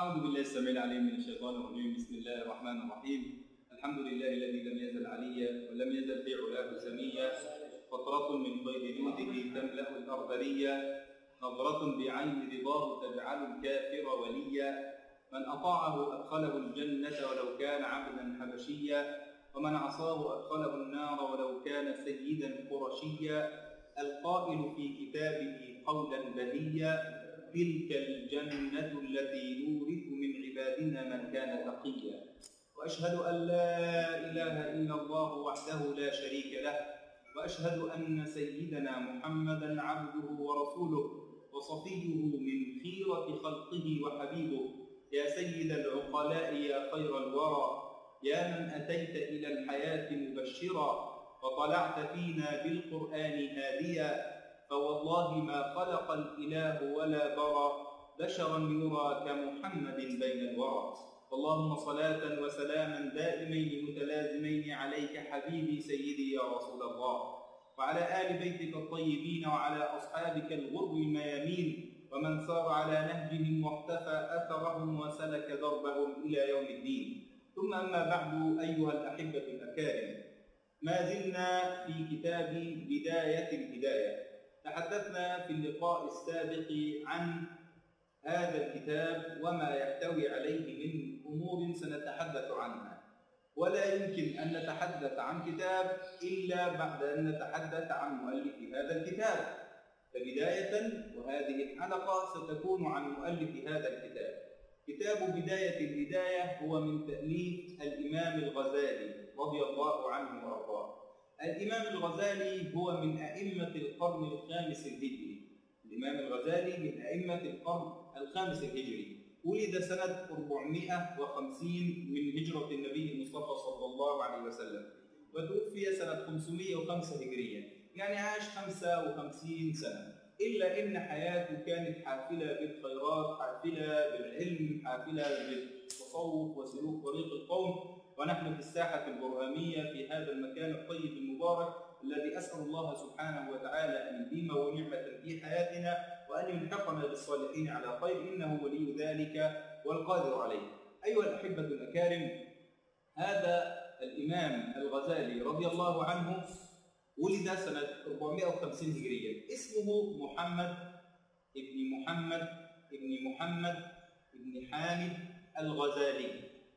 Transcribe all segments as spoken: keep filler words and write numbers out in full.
أعوذ بالله السميع العليم من الشيطان الرجيم. بسم الله الرحمن الرحيم. الحمد لله الذي لم يزل عليا ولم يزل في علاه سميا، قطرة من فيض جوده تملأ الأرض ريا، نظرة بعين رضاه تجعل الكافر وليا، من أطاعه أدخله الجنة ولو كان عبدا حبشيا، ومن عصاه أدخله النار ولو كان سيدا قرشيا، القائل في كتابه قولا بليا: تلك الجنة التي نورث من عبادنا من كان تقيا. وأشهد أن لا إله إلا الله وحده لا شريك له، وأشهد أن سيدنا محمدا عبده ورسوله وصفيه من خيرة خلقه وحبيبه. يا سيد العقلاء يا خير الورى، يا من أتيت إلى الحياة مبشرا وطلعت فينا بالقرآن هاديا، فوالله ما خلق الإله ولا برى بشرا يرى كمحمد بين الورى. اللهم صلاة وسلاما دائمين متلازمين عليك حبيبي سيدي يا رسول الله، وعلى آل بيتك الطيبين وعلى أصحابك الغر الميامين، ومن سار على نهجهم واقتفى أثرهم وسلك دربهم إلى يوم الدين. ثم أما بعد، أيها الأحبة الأكارم، ما زلنا في كتاب بداية الهداية. تحدثنا في اللقاء السابق عن هذا الكتاب وما يحتوي عليه من أمور سنتحدث عنها، ولا يمكن أن نتحدث عن كتاب إلا بعد أن نتحدث عن مؤلف هذا الكتاب. فبداية، وهذه الحلقة ستكون عن مؤلف هذا الكتاب. كتاب بداية الهداية هو من تأليف الإمام الغزالي رضي الله عنه وأرضاه. الإمام الغزالي هو من أئمة القرن الخامس الهجري. الإمام الغزالي من أئمة القرن الخامس الهجري، ولد سنة أربعمائة وخمسين من هجرة النبي المصطفى صلى الله عليه وسلم، وتوفي سنة خمسمائة وخمسة هجرية، يعني عاش خمسة وخمسين سنة. إلا إن حياته كانت حافلة بالخيرات، حافلة بالعلم، حافلة بالتصوف وسلوك طريق القوم. ونحن في الساحة البرهامية في هذا المكان الطيب المبارك الذي أسأل الله سبحانه وتعالى أن يديمه نعمة في حياتنا وأن يلحقنا بالصالحين على خير، إنه ولي ذلك والقادر عليه. أيها الأحبة الأكارم، هذا الإمام الغزالي رضي الله عنه ولد سنة أربعمائة وخمسين هجرية. اسمه محمد ابن محمد ابن محمد ابن حامد الغزالي.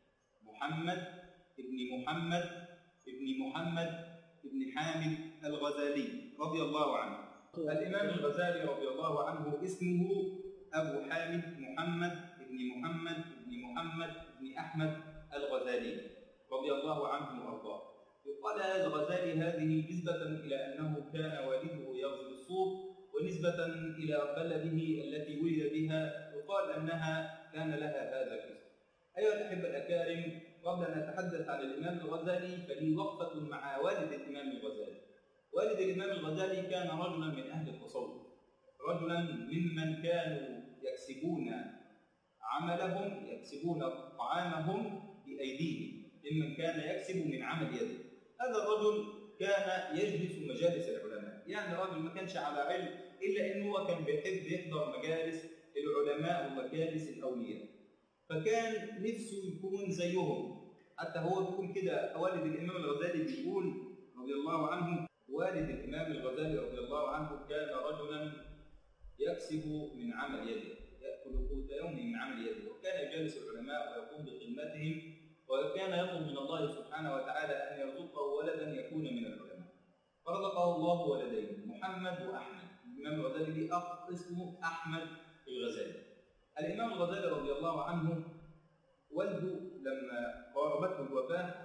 محمد ابن محمد ابن محمد ابن حامد الغزالي رضي الله عنه. الإمام الغزالي رضي الله عنه اسمه أبو حامد محمد ابن محمد ابن محمد ابن أحمد الغزالي رضي الله عنه وأرضاه. يقال هذا الغزالي هذه نسبة إلى أنه كان والده يغزل الصوف، ونسبة إلى بلده التي ولد بها يقال أنها كان لها هذا الاسم. أيها الأحبة الأكارم، قبل أن نتحدث عن الإمام الغزالي فلي وقفة مع والد الإمام الغزالي. والد الإمام الغزالي كان رجلا من أهل التصوف، رجلا ممن كانوا يكسبون عملهم، يكسبون طعامهم بأيديهم، ممن كان يكسب من عمل يده. هذا الرجل كان يجلس مجالس العلماء، يعني الرجل ما كانش على علم، إلا أنه هو كان بيحب يحضر مجالس العلماء ومجالس الأولياء، فكان نفسه يكون زيهم. حتى هو بيقول كده، والد الإمام الغزالي بيقول رضي الله عنه: والد الإمام الغزالي رضي الله عنه كان رجلا يكسب من عمل يده، يأكل قوت يومه من عمل يده، وكان يجالس العلماء ويقوم بخدمتهم، وكان يطلب من الله سبحانه وتعالى أن يرزقه ولدا يكون من العلماء. فرزقه الله ولدين، محمد وأحمد. الإمام الغزالي ليه أخ اسمه أحمد الغزالي. الإمام الغزالي رضي الله عنه والده لما قاربته الوفاة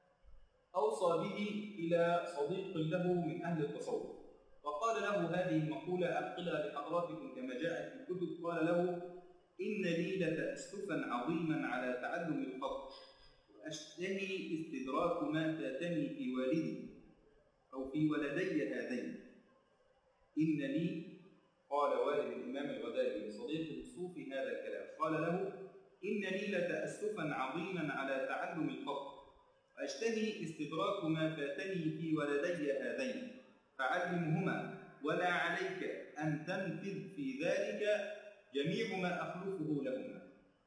أوصى به إلى صديق له من أهل التصوف، وقال له هذه المقولة أنقلها لحضراتكم كما جاءت في الكتب. قال له: إن لي لتأسفا عظيما على تعلم الخط، وأشتهي استدراك ما فاتني في والدي أو في ولدي هذين. إن لي، قال والد الإمام الغزالي لصديقه الصوفي هذا الكلام، قال له: إن لي لتأسفا عظيما على تعلم الخط، وأشتهي استدراك ما فاتني في ولدي هذين، فعلمهما، ولا عليك أن تنفذ في ذلك جميع ما أخلفه لهما.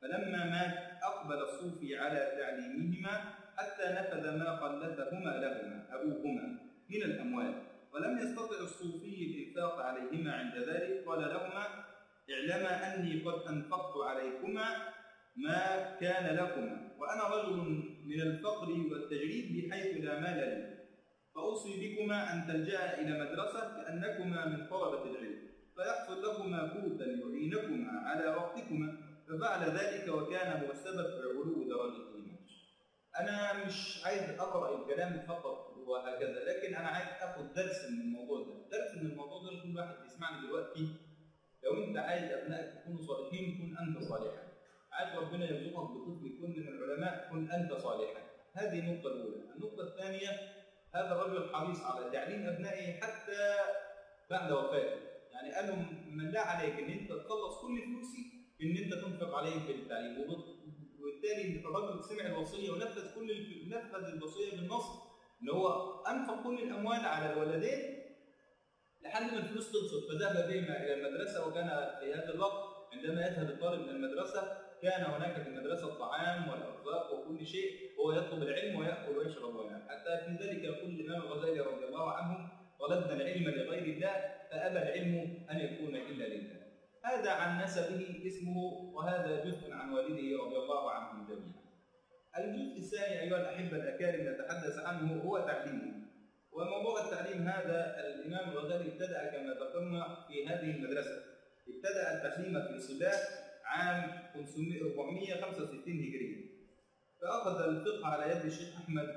فلما مات أقبل الصوفي على تعليمهما حتى نفذ ما خلفهما لهما أبوهما من الأموال، ولم يستطع الصوفي الإنفاق عليهما عند ذلك. قال لهما: اعلما أني قد أنفقت عليكما ما كان لكما، وأنا رجل من الفقر والتجريد بحيث لا مال لي، فأوصي بكما أن تلجأ إلى مدرسة كأنكما من طلبة العلم، فيحصل لكما قوتا يعينكما على وقتكما. ففعل ذلك وكان هو السبب في علو درجتهما. أنا مش عايز أقرأ الكلام فقط وهكذا، لكن أنا عايز آخذ درس من الموضوع ده، درس من الموضوع ده لكل واحد بيسمعني دلوقتي. لو أنت عايز أبنائك يكونوا صالحين كن أنت صالحا، عايز ربنا يرزقك بطفل يكون من العلماء كن أنت صالحا. هذه النقطة الأولى. النقطة الثانية: هذا الرجل حريص على تعليم أبنائه حتى بعد وفاته، يعني قال لهم: من لا عليك ان انت تخلص كل فلوسي ان انت تنفق عليهم في التعليم. وبالتالي الرجل سمع الوصيه ونفذ كل نفذ الوصيه بالنص، اللي هو انفق كل الاموال على الولدين لحد ما الفلوس خلصت، فذهب بهما الى المدرسه. وكان في هذا الوقت عندما يذهب الطالب من المدرسه كان هناك في المدرسه طعام والارزاق وكل شيء، هو يطلب العلم وياكل ويشرب وينام. حتى في ذلك يقول الامام الغزالي رضي الله عنه: طلبنا العلم لغير الله فأبى العلم أن يكون إلا لله. هذا عن نسبه اسمه، وهذا جزء عن والده رضي الله عنهم جميعا. الجزء الثاني أيها الأحبة الأكارم نتحدث عنه هو تعليمه. وموضوع التعليم هذا الإمام الغزالي ابتدأ كما ذكرنا في هذه المدرسة، ابتدأ التعليم في صباح عام أربعمائة وخمسة وستين هجرية، فأخذ الفقه على يد الشيخ أحمد،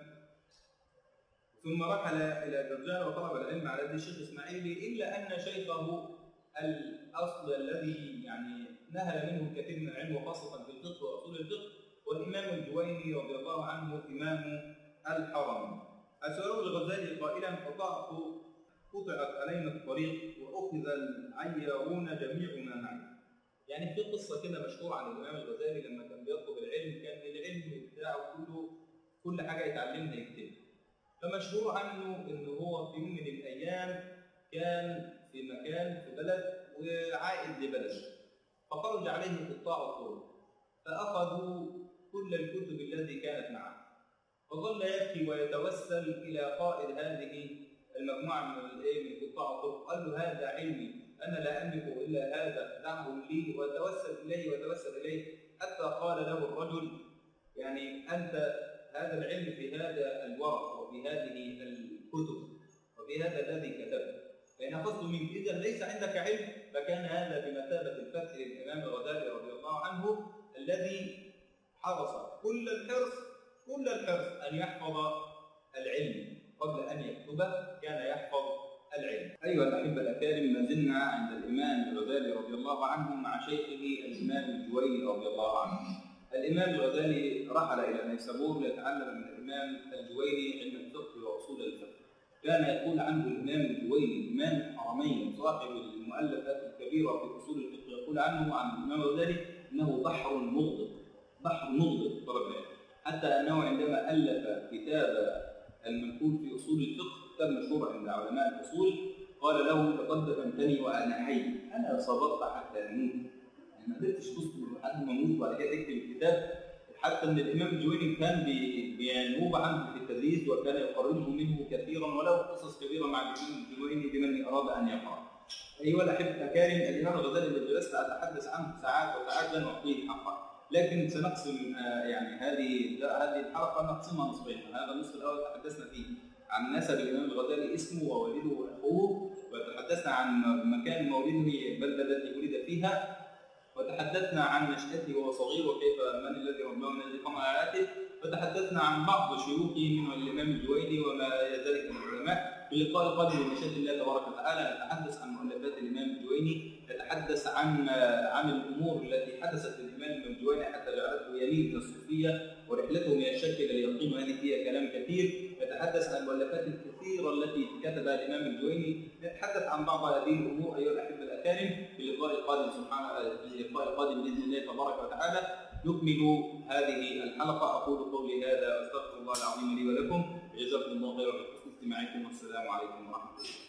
ثم رحل إلى جرجان وطلب العلم على يد الشيخ إسماعيلي، إلا أن شيخه الأصل الذي يعني نهل منه الكثير من العلم وخاصة في الفقه وأصول الفقه والإمام الجويني رضي الله عنه إمام الحرم. أسأله الغزالي قائلا: قطعت قطعت علينا الطريق وأخذ العيارون جميع ما معي. يعني في قصة كده مشهورة عن الإمام الغزالي لما كان بيطلب العلم، كان العلم بتاعه كله كل حاجة يتعلمها يكتبها. فمشهور عنه إنه هو في يوم من الأيام كان في مكان في بلد وعائد لبلد، فخرج عليه قطاع الطرق فأخذوا كل الكتب التي كانت معه، فظل يبكي ويتوسل إلى قائد هذه المجموعة من من قطاع الطرق، قال له: هذا علمي، أنا لا أملك إلا هذا، دعه لي. وتوسل إليه وتوسل إليه حتى قال له الرجل: يعني أنت هذا العلم في هذا الورق وفي هذه الكتب وفي هذا الذي كتبه، فإن أخذت منك إذا ليس عندك علم. فكان هذا بمثابة الفتح للإمام الغزالي رضي الله عنه الذي حرص كل الحرص كل الحرص أن يحفظ العلم قبل أن يكتبه، كان يحفظ العلم. أيها الأحبة الأكارم، ما زلنا عند الإمام الغزالي رضي الله عنه مع شيخه الإمام الجويني رضي الله عنه. الإمام الغزالي رحل إلى نيسابور ليتعلم من الإمام الجويني علم الفقه وأصول الفقه. كان يقول عنه الإمام الجويني إمام الحرمين صاحب المؤلفات الكبيرة في أصول الفقه، يقول عنه عن الإمام الغزالي إنه بحر مغلق، بحر مغلق طلب العلم، حتى أنه عندما ألف كتاب المنقول في أصول الفقه، كتاب مشهور عند علماء الأصول، قال له: لقد دفنتني وأنا حي، أنا صبرت حتى أموت، يعني ما قدرتش تصبر لحد ما أموت وبعد كده تكتب الكتاب. حتى ان الامام الجويني كان بينوب عنه في التدريس وكان يقربه منه كثيرا، وله قصص كبيره مع الامام الجويني لمن اراد ان يقرا. ايها الاحبه الكرام، الامام الغزالي الذي جلست اتحدث عنه ساعات وساعات لن اعطيه حقه، لكن سنقسم يعني هذه هذه الحلقه نقسمها نصفين. هذا النصف الاول تحدثنا فيه عن نسب الامام الغزالي، اسمه ووالده واخوه، وتحدثنا عن مكان مولده البلده التي ولد فيها، وتحدثنا عن نشأته وهو صغير وكيف من الذي رباه من الذي قام على حياته، وتحدثنا عن بعض شيوخه منهم الإمام الجويني وما ذلك من العلماء. في اللقاء القادم بمشيئة الله تبارك وتعالى نتحدث عن مؤلفات الإمام الجويني، نتحدث عن عن الأمور التي حدثت للإمام الجويني حتى جعلته يميل إلى الصوفية ورحلته من الشك إلى اليقين، وهذه فيها كلام كثير. نتحدث عن المؤلفات الكثيرة التي كتبها الإمام الجويني، نتحدث عن بعض هذه الأمور أيها الأحبة الأكارم في اللقاء القادم سبحانه في اللقاء القادم بإذن الله تبارك وتعالى نكمل هذه الحلقة. أقول قولي هذا وأستغفر الله العظيم لي ولكم، جزاكم الله خيرا لحسن استماعكم، والسلام عليكم ورحمة الله.